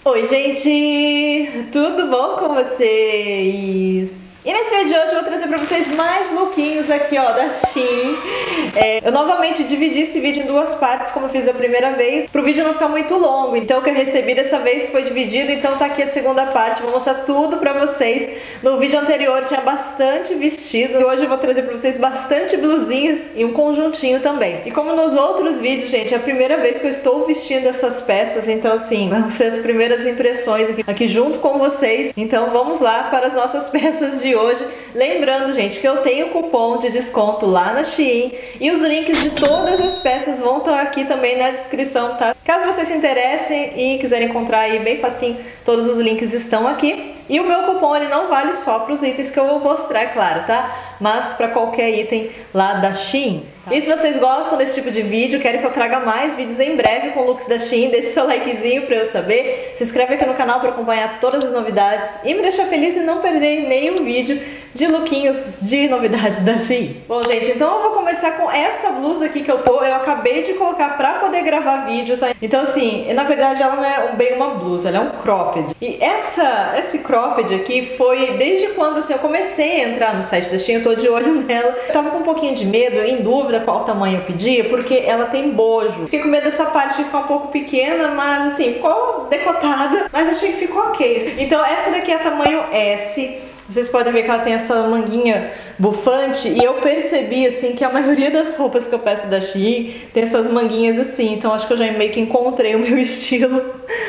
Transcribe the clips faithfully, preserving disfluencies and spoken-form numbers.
Oi gente, tudo bom com vocês? E nesse vídeo de hoje eu vou trazer pra vocês mais lookinhos aqui ó, da Shein. É, eu novamente dividi esse vídeo em duas partes, como eu fiz da primeira vez, pro vídeo não ficar muito longo. Então o que eu recebi dessa vez foi dividido, então tá aqui a segunda parte, vou mostrar tudo pra vocês. No vídeo anterior tinha bastante vestido, e hoje eu vou trazer pra vocês bastante blusinhas e um conjuntinho também. E como nos outros vídeos, gente, é a primeira vez que eu estou vestindo essas peças, então assim, vão ser as primeiras impressões aqui, aqui junto com vocês. Então vamos lá para as nossas peças de hoje. Lembrando, gente, que eu tenho cupom de desconto lá na Shein e os links de todas as peças vão estar aqui também na descrição, tá? Caso vocês se interessem e quiserem encontrar aí bem facinho, todos os links estão aqui. E o meu cupom ele não vale só para os itens que eu vou mostrar, claro, tá? Mas para qualquer item lá da Shein. Tá. E se vocês gostam desse tipo de vídeo, querem que eu traga mais vídeos em breve com looks da Shein, deixe seu likezinho para eu saber. Se inscreve aqui no canal para acompanhar todas as novidades e me deixar feliz e não perder nenhum vídeo de lookinhos de novidades da Shein. Bom, gente, então eu vou começar com essa blusa aqui que eu tô. Eu acabei de colocar para poder gravar vídeo, tá? Então assim, na verdade ela não é bem uma blusa, ela é um cropped. E essa, esse cropped aqui foi desde quando assim, eu comecei a entrar no site da Shein, eu tô de olho nela. Eu tava com um pouquinho de medo, em dúvida qual tamanho eu pedia, porque ela tem bojo. Fiquei com medo dessa parte de ficar um pouco pequena, mas assim, ficou decotada, mas achei que ficou ok. Então essa daqui é tamanho S. Vocês podem ver que ela tem essa manguinha bufante e eu percebi assim que a maioria das roupas que eu peço da Shein tem essas manguinhas assim, então acho que eu já meio que encontrei o meu estilo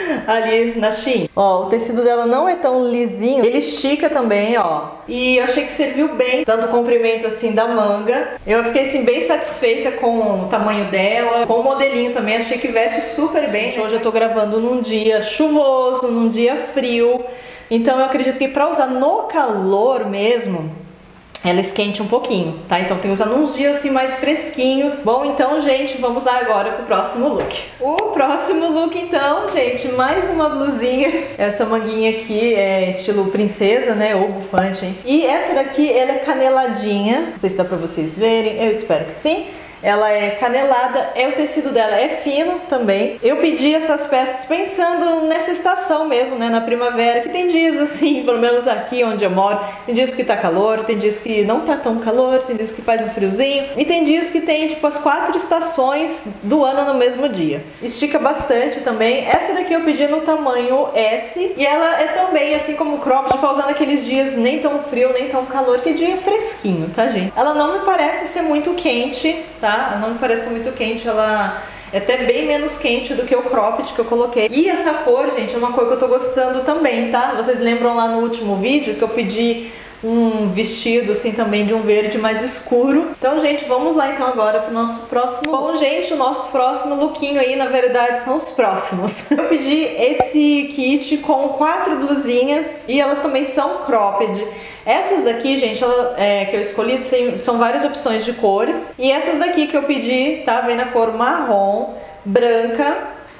ali na Shein. Ó, o tecido dela não é tão lisinho, ele estica também, ó, e eu achei que serviu bem, tanto o comprimento assim da manga. Eu fiquei assim bem satisfeita com o tamanho dela, com o modelinho também, achei que veste super bem. Hoje eu tô gravando num dia chuvoso, num dia frio. Então eu acredito que para usar no calor mesmo, ela esquente um pouquinho, tá? Então tem que usar nos dias assim mais fresquinhos. Bom, então, gente, vamos lá agora pro próximo look. O próximo look, então, gente, mais uma blusinha. Essa manguinha aqui é estilo princesa, né? Ou bufante, hein? E essa daqui, ela é caneladinha. Não sei se dá pra vocês verem, eu espero que sim. Ela é canelada, é o tecido dela é fino também. Eu pedi essas peças pensando nessa estação mesmo, né, na primavera, que tem dias assim, pelo menos aqui onde eu moro, tem dias que tá calor, tem dias que não tá tão calor, tem dias que faz um friozinho, e tem dias que tem tipo as quatro estações do ano no mesmo dia. Estica bastante também. Essa daqui eu pedi no tamanho S, e ela é também assim como o cropped, pra usar naqueles dias nem tão frio, nem tão calor, que dia fresquinho, tá, gente? Ela não me parece ser muito quente, tá? Ela não me parece muito quente, ela é até bem menos quente do que o cropped que eu coloquei. E essa cor, gente, é uma cor que eu tô gostando também, tá? Vocês lembram lá no último vídeo que eu pedi um vestido assim também de um verde mais escuro. Então, gente, vamos lá então agora pro nosso próximo. Bom, gente, o nosso próximo lookinho aí, na verdade, são os próximos. Eu pedi esse kit com quatro blusinhas e elas também são cropped. Essas daqui, gente, ela, é, que eu escolhi, são várias opções de cores. E essas daqui que eu pedi, tá? Vem na cor marrom, branca,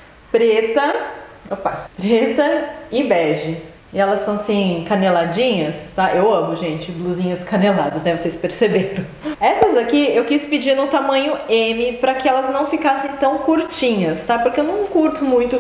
preta, opa, preta e bege. E elas são assim, caneladinhas, tá? Eu amo, gente, blusinhas caneladas, né? Vocês perceberam. Essas aqui eu quis pedir no tamanho M pra que elas não ficassem tão curtinhas, tá? Porque eu não curto muito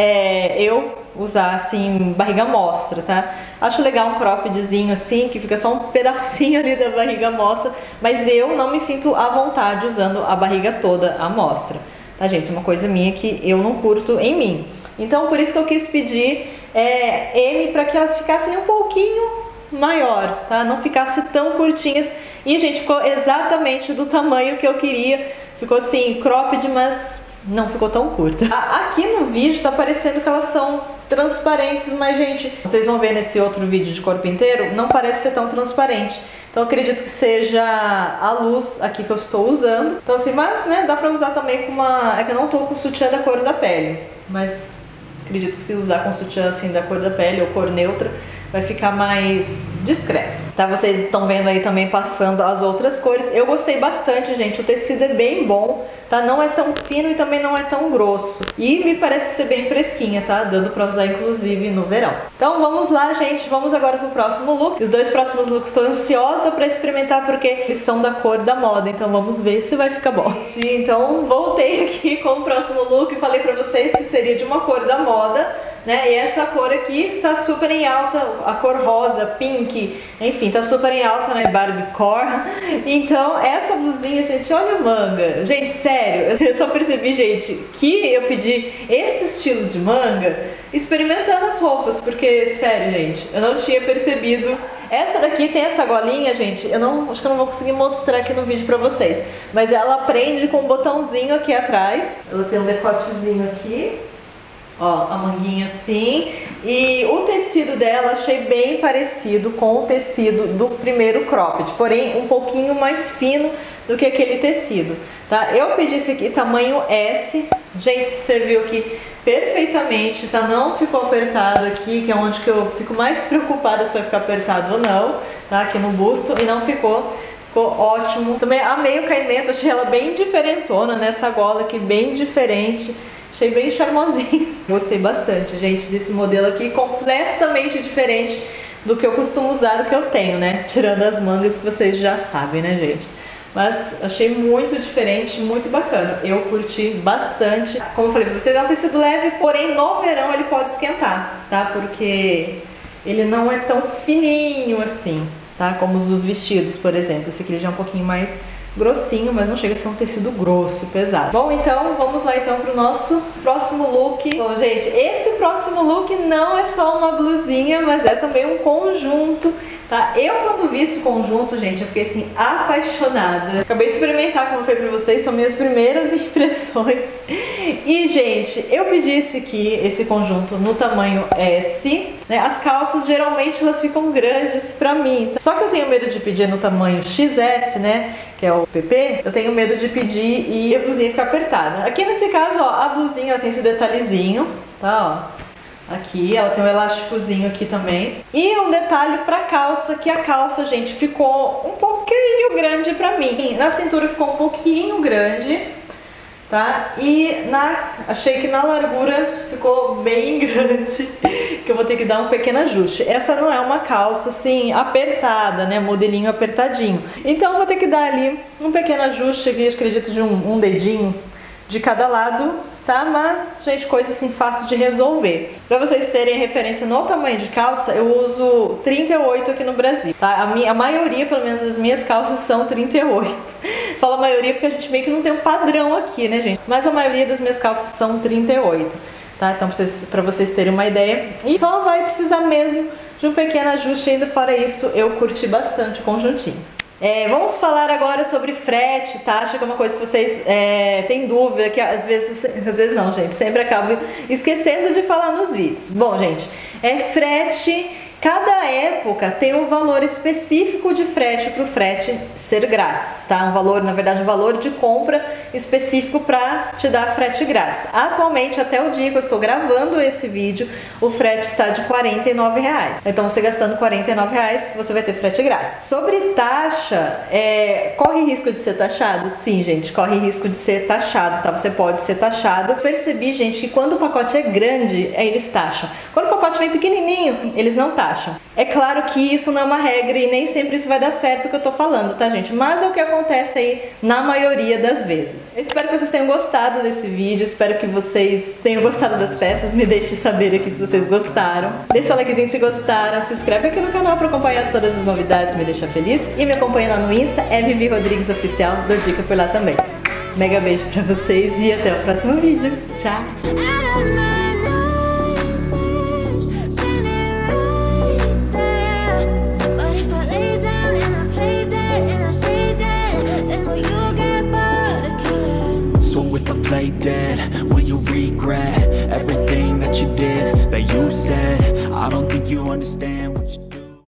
é, eu usar assim, barriga à mostra, tá? Acho legal um croppedzinho assim, que fica só um pedacinho ali da barriga à mostra, mas eu não me sinto à vontade usando a barriga toda à mostra, tá, gente? Isso é uma coisa minha que eu não curto em mim. Então, por isso que eu quis pedir é, M para que elas ficassem um pouquinho maior, tá? Não ficasse tão curtinhas. E, gente, ficou exatamente do tamanho que eu queria. Ficou assim, cropped, mas não ficou tão curta. Aqui no vídeo tá parecendo que elas são transparentes, mas, gente, vocês vão ver nesse outro vídeo de corpo inteiro, não parece ser tão transparente. Então eu acredito que seja a luz aqui que eu estou usando. Então assim, mas né, dá pra usar também com uma... É que eu não tô com sutiã da cor da pele, mas acredito que se usar com sutiã assim da cor da pele ou cor neutra, vai ficar mais discreto. Tá, vocês estão vendo aí também passando as outras cores. Eu gostei bastante, gente, o tecido é bem bom, tá? Não é tão fino e também não é tão grosso. E me parece ser bem fresquinha, tá? Dando pra usar inclusive no verão. Então vamos lá, gente, vamos agora pro próximo look. Os dois próximos looks estou ansiosa pra experimentar porque eles são da cor da moda, então vamos ver se vai ficar bom. Então voltei aqui com o próximo look e falei pra vocês que seria de uma cor da moda, né? E essa cor aqui está super em alta, a cor rosa, pink, enfim, tá super em alta, né? Barbiecore. Então, essa blusinha, gente, olha a manga. Gente, sério, eu só percebi, gente, que eu pedi esse estilo de manga experimentando as roupas, porque, sério, gente, eu não tinha percebido. Essa daqui tem essa golinha, gente, eu não, acho que eu não vou conseguir mostrar aqui no vídeo pra vocês, mas ela prende com um botãozinho aqui atrás. Ela tem um decotezinho aqui, ó, a manguinha assim, e o tecido dela achei bem parecido com o tecido do primeiro cropped, porém um pouquinho mais fino do que aquele tecido, tá? Eu pedi esse aqui tamanho S, gente, serviu aqui perfeitamente, tá? Não ficou apertado aqui, que é onde que eu fico mais preocupada se vai ficar apertado ou não, tá? Aqui no busto, e não ficou, ficou ótimo. Também amei o caimento, achei ela bem diferentona, nessa gola aqui, bem diferente. Achei bem charmosinho. Gostei bastante, gente, desse modelo aqui, completamente diferente do que eu costumo usar, do que eu tenho, né? Tirando as mangas que vocês já sabem, né, gente? Mas achei muito diferente, muito bacana. Eu curti bastante. Como eu falei pra vocês, é um tecido leve, porém no verão ele pode esquentar, tá? Porque ele não é tão fininho assim, tá? Como os dos vestidos, por exemplo. Esse aqui já é um pouquinho mais grossinho, mas não chega a ser um tecido grosso, pesado. Bom, então vamos lá então pro nosso próximo look. Bom, gente, esse próximo look não é só uma blusinha, mas é também um conjunto, tá? Eu quando vi esse conjunto, gente, eu fiquei assim apaixonada. Acabei de experimentar, como eu falei pra vocês, são minhas primeiras impressões. E, gente, eu pedi esse aqui, esse conjunto no tamanho S, né? As calças geralmente elas ficam grandes pra mim, tá? Só que eu tenho medo de pedir no tamanho X S, né? Que é o P P, eu tenho medo de pedir e a blusinha ficar apertada. Aqui nesse caso, ó, a blusinha ela tem esse detalhezinho, tá, ó. Aqui, ela tem um elásticozinho aqui também. E um detalhe pra calça, que a calça, gente, ficou um pouquinho grande pra mim. Na cintura ficou um pouquinho grande, tá? E na, achei que na largura ficou bem grande, que eu vou ter que dar um pequeno ajuste. Essa não é uma calça assim apertada, né, modelinho apertadinho. Então eu vou ter que dar ali um pequeno ajuste aqui, acredito de um, um dedinho de cada lado, tá? Mas, gente, coisa assim fácil de resolver. Pra vocês terem referência no tamanho de calça, eu uso trinta e oito aqui no Brasil, tá? A, minha, a maioria, pelo menos as minhas calças são trinta e oito. Falo a maioria porque a gente meio que não tem um padrão aqui, né, gente? Mas a maioria das minhas calças são trinta e oito, tá? Então, pra vocês, pra vocês terem uma ideia. E só vai precisar mesmo de um pequeno ajuste ainda. Fora isso, eu curti bastante o conjuntinho. É, vamos falar agora sobre frete, taxa, que é uma coisa que vocês é, têm dúvida, que às vezes, às vezes não, gente, sempre acabo esquecendo de falar nos vídeos. Bom, gente, é frete, cada época tem um valor específico de frete para o frete ser grátis, tá? Um valor, na verdade, um valor de compra específico para te dar frete grátis. Atualmente, até o dia que eu estou gravando esse vídeo, o frete está de quarenta e nove reais. Então, você gastando quarenta e nove reais, você vai ter frete grátis. Sobre taxa, é, corre risco de ser taxado? Sim, gente, corre risco de ser taxado, tá? Você pode ser taxado. Eu percebi, gente, que quando o pacote é grande, eles taxam. Quando o pacote vem pequenininho, eles não taxam. É claro que isso não é uma regra e nem sempre isso vai dar certo o que eu tô falando, tá, gente? Mas é o que acontece aí na maioria das vezes. Eu espero que vocês tenham gostado desse vídeo, espero que vocês tenham gostado das peças. Me deixe saber aqui se vocês gostaram. Deixa o likezinho se gostaram, se inscreve aqui no canal para acompanhar todas as novidades, me deixa feliz. E me acompanha lá no Insta, é Vivi Rodrigues Oficial, dou dica por lá também. Mega beijo pra vocês e até o próximo vídeo. Tchau! Play dead, will you regret everything that you did, that you said? I don't think you understand what you